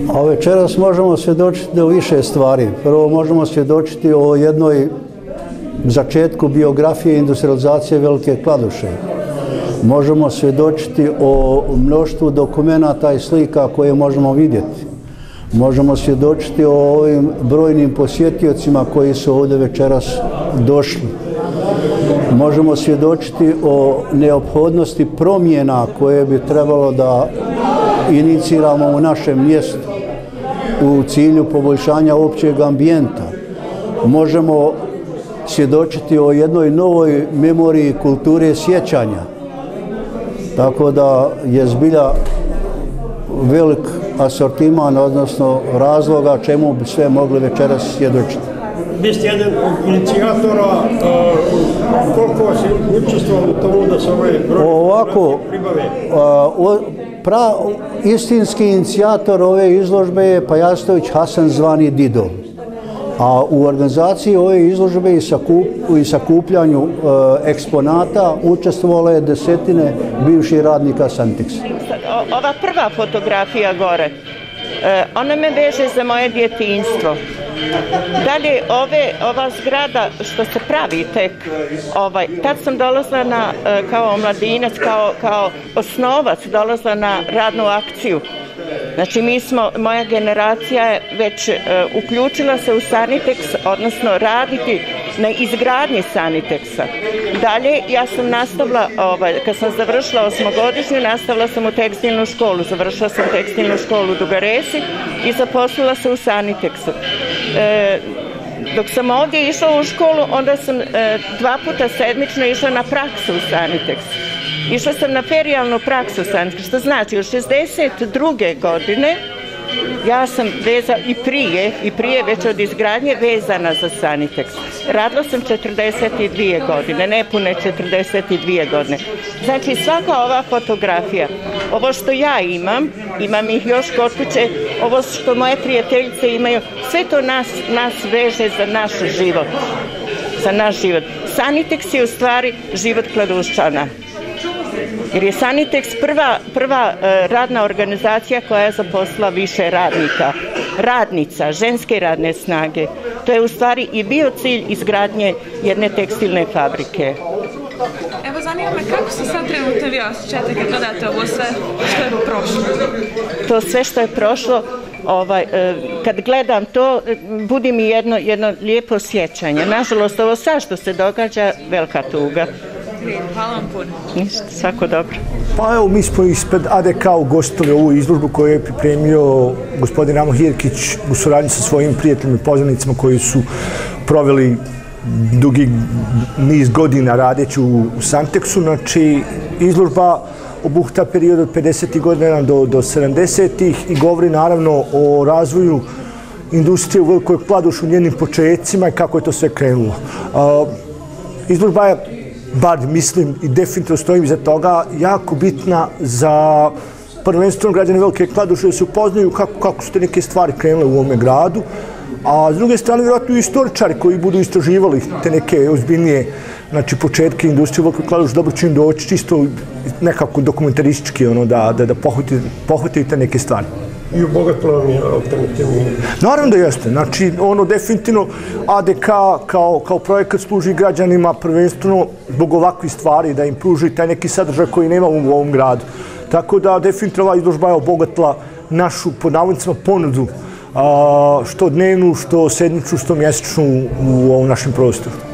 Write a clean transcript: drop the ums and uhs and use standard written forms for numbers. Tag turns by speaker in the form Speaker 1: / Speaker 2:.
Speaker 1: A večeras možemo svjedočiti o više stvari. Prvo možemo svjedočiti o jednoj začetku biografije industrializacije Velike Kladuše. Možemo svjedočiti o mnoštvu dokumenata i slika koje možemo vidjeti. Možemo svjedočiti o ovim brojnim posjetiocima koji su ovdje večeras došli. Možemo svjedočiti o neophodnosti promjena koje bi trebalo da iniciramo u našem mjestu u cilju poboljšanja općeg ambijenta. Možemo svjedočiti o jednoj novoj memoriji kulture sjećanja. Tako da je zbilja velik asortiman, odnosno razloga čemu bi sve mogli večeras svjedočiti.
Speaker 2: Vi ste jedan od inicijatora, koliko vas je učestvovalo u tomu da se ove brojne pribave?
Speaker 1: Istinski inicijator ove izložbe je Pajastović Hasan zvani Dido. A u organizaciji ove izložbe i sakupljanju eksponata učestvovalo je desetine bivših radnika Santeksa.
Speaker 3: Ova prva fotografija gore, ona me veže za moje djetinjstvo. Dalje, ova zgrada što se pravi tek, tad sam dolazila kao mladinac, kao osnovac, dolazila na radnu akciju. Znači moja generacija je već uključila se u Sanitex, odnosno raditi na izgradnji Saniteksa. Dalje, ja sam nastavila, kad sam završila osmogodišnju, nastavila sam u tekstilnu školu. Završila sam tekstilnu školu u Dugaresi i zaposlila se u Saniteksu. Dok sam ovdje išla u školu, onda sam 2 puta sedmično išla na praksu u Sanitex. Išla sam na ferijalnu praksu u Sanitex, što znači od 62. godine ja sam i prije već od izgradnje vezana za Sanitex. Radila sam 42 godine, nepune 42 godine. Znači svaka ova fotografija, ovo što ja imam ih još kod kuće, ovo što moje prijateljice imaju, sve to nas veže za naš život. Za naš život. Sanitex je u stvari život Kladuščana. Jer je Sanitex prva radna organizacija koja je zaposlila više radnica, ženske radne snage. To je u stvari i bio cilj izgradnje jedne tekstilne fabrike.
Speaker 4: Evo, zanima me kako se sad trenutno vi osjećate kad gledate ovo sve što je prošlo?
Speaker 3: To sve što je prošlo, kad gledam to, budi mi jedno lijepo sjećanje. Nažalost, ovo sad što se događa, velika tuga.
Speaker 4: Hvala vam puno.
Speaker 3: Ništa, svako dobro.
Speaker 5: Pa evo, mi smo ispred ADK ugostili ovu izložbu koju je pripremio gospodin Ramo Hirkić u suradnji sa svojim prijateljima i poznanicima koji su proveli dugi niz godina radeći u Santexu. Znači, izložba obuhvata period od 50. godina do 70. i govori naravno o razvoju industrije u Velikoj Kladuši, u njenim početcima i kako je to sve krenulo. Izložba je, bar mislim i definitivno stojim iza toga, jako bitna za prvenstveno građane Velike Kladuše da se upoznaju kako su te neke stvari krenule u ovome gradu, a s druge strane vjerojatno i istoričari koji budu istraživali te neke ozbiljnije početke industrije u Velikoj Kladuši dobro će im doći čisto nekako dokumentaristički da pohvatite te neke stvari.
Speaker 2: I obogatila vam je alternativni.
Speaker 5: Naravno da jeste. Znači, definitivno ADK kao projekat služi građanima prvenstveno zbog ovakvih stvari, da im pruži taj neki sadržaj koji nema u ovom gradu. Tako da definitivno ova izložba je obogatila našu, pod navodnicima, ponudu, što dnevnu, što sedmičnu, što mjesečnu u ovom našem prostoru.